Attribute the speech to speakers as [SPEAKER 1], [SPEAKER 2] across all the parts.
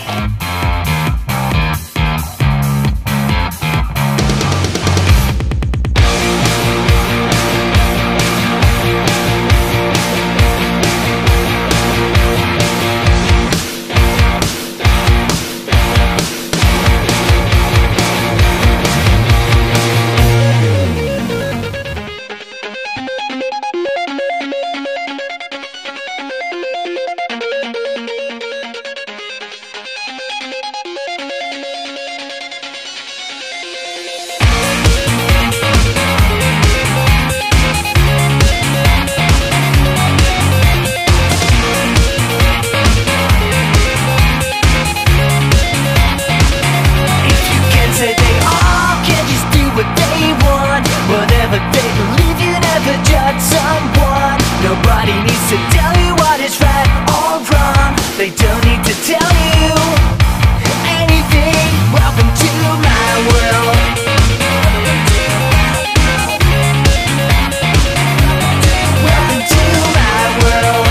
[SPEAKER 1] Nobody needs to tell you what is right or wrong. They don't need to tell you anything. Welcome to my world. Welcome to my world.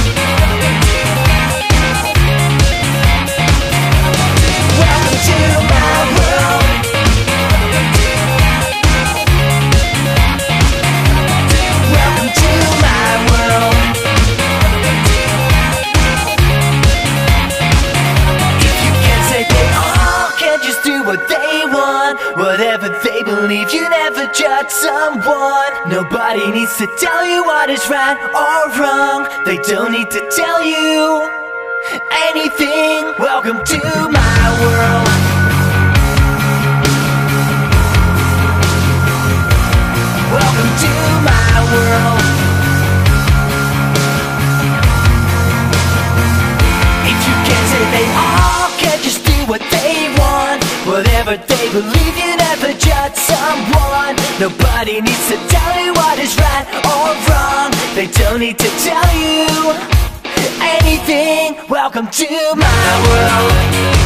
[SPEAKER 1] Welcome to my world. Welcome to my world. If you can't say they all can't just do what they want, whatever they believe, you never judge someone. Nobody needs to tell you what is right or wrong. They don't need to tell you anything. Welcome to my world. Welcome to my world. If you can't say they all can't just do what they want, whatever they believe, you never judge someone. Nobody needs to tell you what is right or wrong. They don't need to tell you anything. Welcome to my world.